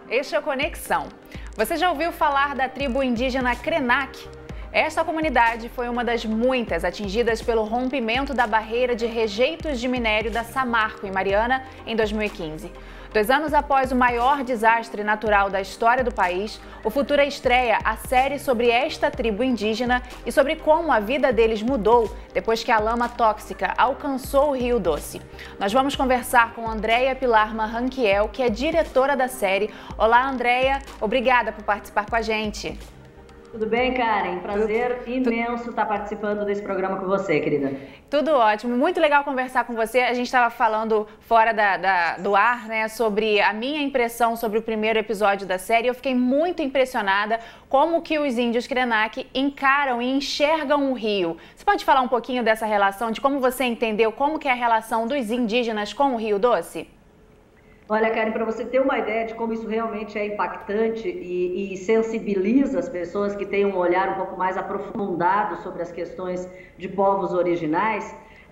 este é o Conexão. Você já ouviu falar da tribo indígena Krenak? Esta comunidade foi uma das muitas atingidas pelo rompimento da barreira de rejeitos de minério da Samarco, em Mariana, em 2015. 2 anos após o maior desastre natural da história do país, o Futura estreia a série sobre esta tribo indígena e sobre como a vida deles mudou depois que a lama tóxica alcançou o Rio Doce. Nós vamos conversar com Andréia Pilar Marranquiel, que é diretora da série. Olá, Andréia, obrigada por participar com a gente. Tudo bem, Karen? Prazer imenso estar participando desse programa com você, querida. Tudo ótimo, muito legal conversar com você. A gente estava falando fora do ar, né, sobre a minha impressão sobre o primeiro episódio da série. Eu fiquei muito impressionada como que os índios Krenak encaram e enxergam o rio. Você pode falar um pouquinho dessa relação, de como você entendeu como que é a relação dos indígenas com o Rio Doce? Olha, Karen, para você ter uma ideia de como isso realmente é impactante e sensibiliza as pessoas que têm um olhar um pouco mais aprofundado sobre as questões de povos originais,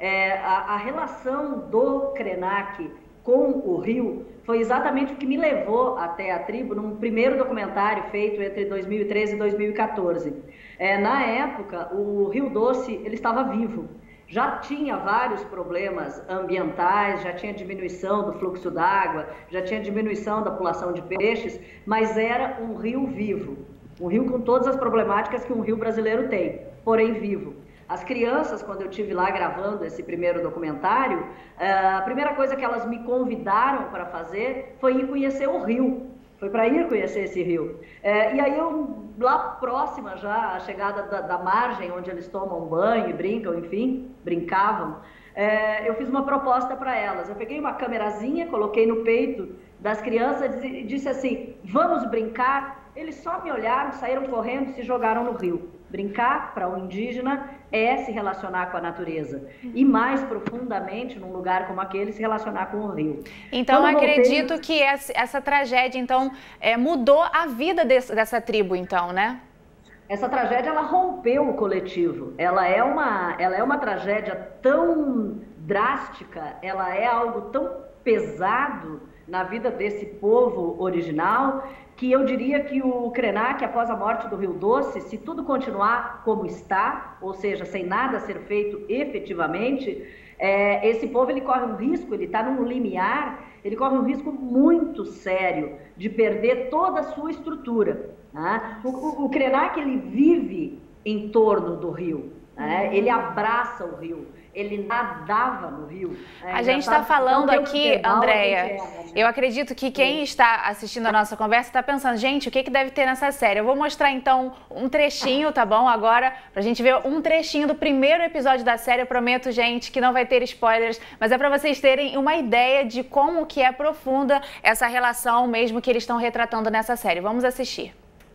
a relação do Krenak com o rio foi exatamente o que me levou até a tribo num primeiro documentário feito entre 2013 e 2014. Na época, o Rio Doce ele estava vivo. Já tinha vários problemas ambientais, já tinha diminuição do fluxo d'água, já tinha diminuição da população de peixes, mas era um rio vivo, um rio com todas as problemáticas que um rio brasileiro tem, porém vivo. As crianças, quando eu estive lá gravando esse primeiro documentário, a primeira coisa que elas me convidaram para fazer foi ir conhecer o rio. Foi para ir conhecer esse rio. E aí eu, lá próxima já, a chegada da margem, onde eles tomam banho e brincam, enfim, brincavam, eu fiz uma proposta para elas. Eu peguei uma camerazinha, coloquei no peito das crianças e disse assim, vamos brincar? Eles só me olharam, saíram correndo e se jogaram no rio. Brincar, para o indígena, é se relacionar com a natureza. E mais profundamente, num lugar como aquele, se relacionar com o rio. Então, acredito que essa tragédia, então, mudou a vida dessa tribo, então, né? Essa tragédia, ela rompeu o coletivo. Ela é uma tragédia tão drástica, ela é algo tão pesado na vida desse povo original, que eu diria que o Krenak, após a morte do Rio Doce, se tudo continuar como está, ou seja, sem nada ser feito efetivamente, esse povo ele corre um risco, ele está num limiar, ele corre um risco muito sério de perder toda a sua estrutura. Né? O Krenak ele vive em torno do rio, né? Ele abraça o rio. Ele nadava no rio. A gente está falando aqui, Andréia, eu acredito que quem está assistindo a nossa conversa está pensando, gente, o que deve ter nessa série? Eu vou mostrar então um trechinho, tá bom? Agora, pra gente ver um trechinho do primeiro episódio da série. Eu prometo, gente, que não vai ter spoilers, mas é para vocês terem uma ideia de como que é profunda essa relação mesmo que eles estão retratando nessa série. Vamos assistir.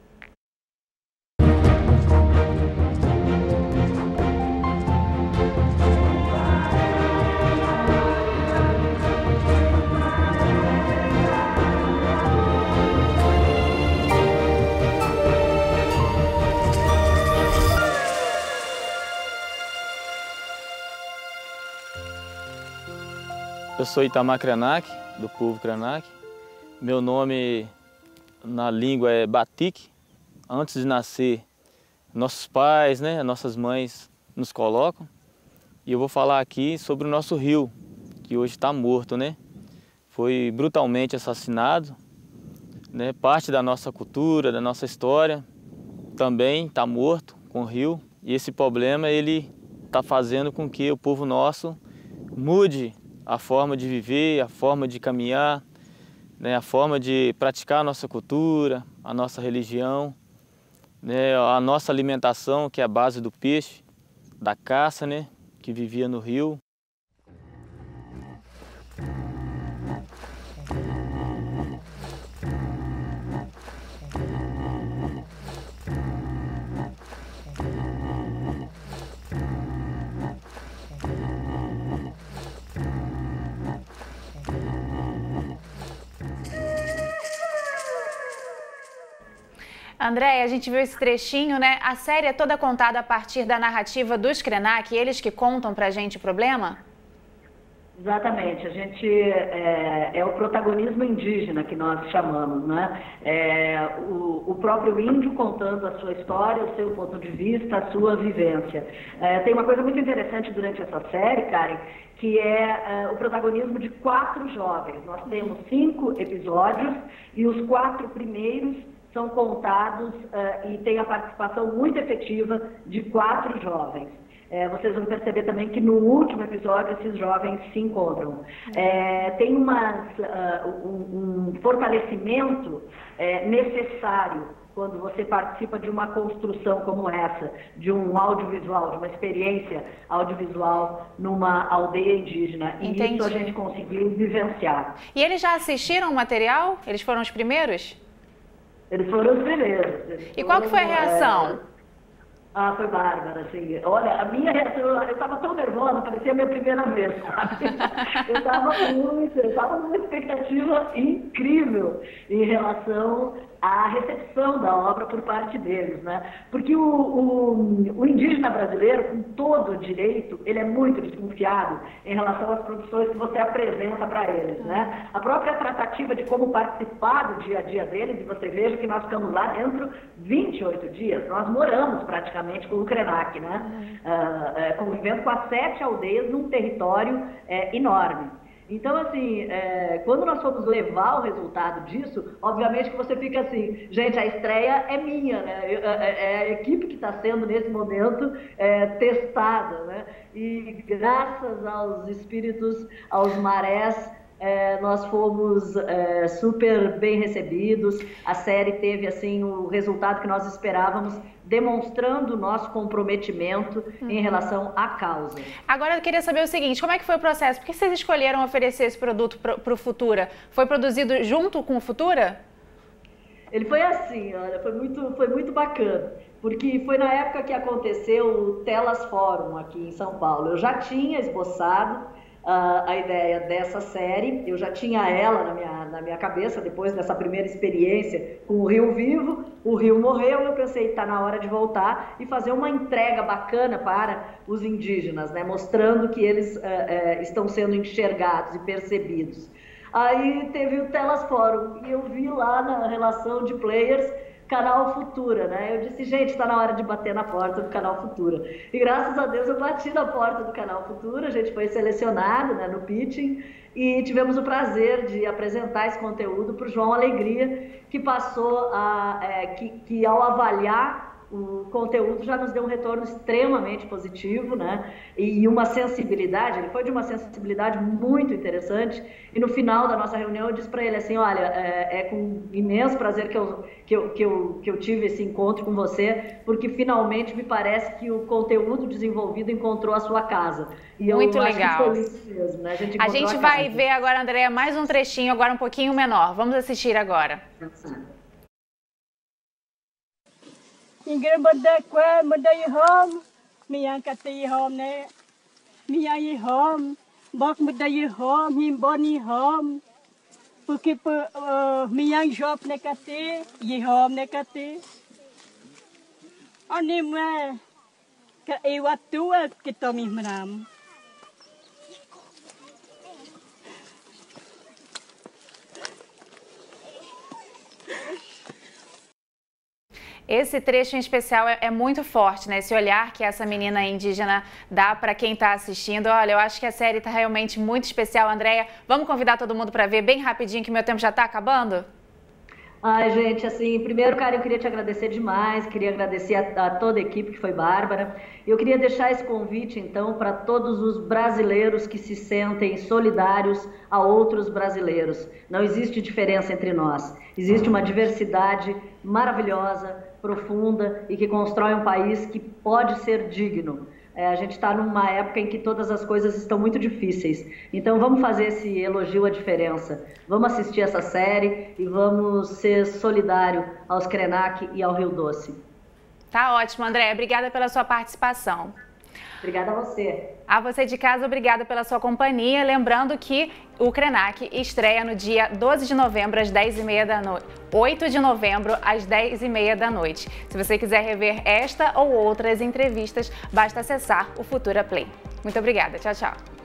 Eu sou Itamar Krenak, do povo Krenak. Meu nome na língua é Batik. Antes de nascer, nossos pais, né, nossas mães nos colocam. E eu vou falar aqui sobre o nosso rio, que hoje está morto, né? Foi brutalmente assassinado, né? Parte da nossa cultura, da nossa história, também está morto com o rio. E esse problema ele está fazendo com que o povo nosso mude a forma de viver, a forma de caminhar, né, a forma de praticar a nossa cultura, a nossa religião, né, a nossa alimentação, que é a base do peixe, da caça, né, que vivia no rio. Andréia, a gente viu esse trechinho, né? A série é toda contada a partir da narrativa dos Krenak, eles que contam pra gente o problema? Exatamente, a gente é o protagonismo indígena que nós chamamos, né? O próprio índio contando a sua história, o seu ponto de vista, a sua vivência. Tem uma coisa muito interessante durante essa série, Karen, que é o protagonismo de 4 jovens. Nós temos 5 episódios e os 4 primeiros são contados e tem a participação muito efetiva de 4 jovens. Vocês vão perceber também que no último episódio esses jovens se encontram. Tem um fortalecimento necessário quando você participa de uma construção como essa, de um audiovisual, de uma experiência audiovisual numa aldeia indígena. E Entendi. Isso a gente conseguiu vivenciar. E eles já assistiram o material? Eles foram os primeiros? Eles foram os primeiros. E qual que foi a reação? Foi bárbara, assim. Olha, a minha reação, eu estava tão nervosa, parecia a minha primeira vez, sabe? Eu estava numa expectativa incrível em relação à recepção da obra por parte deles, né? Porque o indígena brasileiro, com todo o direito, ele é muito desconfiado em relação às produções que você apresenta para eles, né? A própria tratativa de como participar do dia a dia deles, e você veja que nós ficamos lá dentro 28 dias, nós moramos praticamente com o Krenak, né? Convivendo com as 7 aldeias num território enorme. Então, assim, quando nós fomos levar o resultado disso, obviamente que você fica assim, gente, a estreia é minha, né? É a equipe que está sendo, nesse momento, testada, né? E graças aos espíritos, aos marés, nós fomos super bem recebidos. A série teve assim o resultado que nós esperávamos, demonstrando o nosso comprometimento em relação à causa. Agora eu queria saber o seguinte, como é que foi o processo? Por que vocês escolheram oferecer esse produto para o Futura? Foi produzido junto com o Futura? Ele foi assim, olha, foi muito bacana, porque foi na época que aconteceu o Telas Fórum aqui em São Paulo. Eu já tinha esboçado a ideia dessa série, eu já tinha ela na minha cabeça, depois dessa primeira experiência com o Rio Vivo. O Rio morreu, eu pensei, está na hora de voltar e fazer uma entrega bacana para os indígenas, né? Mostrando que eles estão sendo enxergados e percebidos. Aí teve o Telas Fórum e eu vi lá na relação de players Canal Futura, né? Eu disse, gente, está na hora de bater na porta do Canal Futura. E graças a Deus eu bati na porta do Canal Futura, a gente foi selecionado, né, no pitching, e tivemos o prazer de apresentar esse conteúdo para o João Alegria, que passou que ao avaliar o conteúdo já nos deu um retorno extremamente positivo, né? E uma sensibilidade, ele foi de uma sensibilidade muito interessante. E no final da nossa reunião eu disse para ele assim, olha, é com imenso prazer que eu tive esse encontro com você, porque finalmente me parece que o conteúdo desenvolvido encontrou a sua casa. E muito eu legal. Acho que foi isso mesmo, né? A gente vai ver agora, Andréa, mais um trechinho, agora um pouquinho menor. Vamos assistir agora. Ingrid benda kue benda yihom miang kata yihom ne miang yihom bok benda yihom himbon yihom porque miang job ne kata yihom ne kata ani me ke ewatu kita mihram. Esse trecho em especial é muito forte, né? Esse olhar que essa menina indígena dá para quem está assistindo. Olha, eu acho que a série está realmente muito especial, Andréa. Vamos convidar todo mundo para ver bem rapidinho, que meu tempo já está acabando? Ai, gente, assim, primeiro, cara, eu queria te agradecer demais, queria agradecer a toda a equipe, que foi bárbara. Eu queria deixar esse convite, então, para todos os brasileiros que se sentem solidários a outros brasileiros. Não existe diferença entre nós. Existe uma diversidade maravilhosa, profunda e que constrói um país que pode ser digno. A gente está numa época em que todas as coisas estão muito difíceis. Então vamos fazer esse elogio à diferença. Vamos assistir essa série e vamos ser solidário aos Krenak e ao Rio Doce. Tá ótimo, Andréa. Obrigada pela sua participação. Obrigada a você. A você de casa, obrigada pela sua companhia. Lembrando que o Krenak estreia no dia 12 de novembro, às 10h30 da noite. 8 de novembro, às 10h30 da noite. Se você quiser rever esta ou outras entrevistas, basta acessar o Futura Play. Muito obrigada. Tchau, tchau.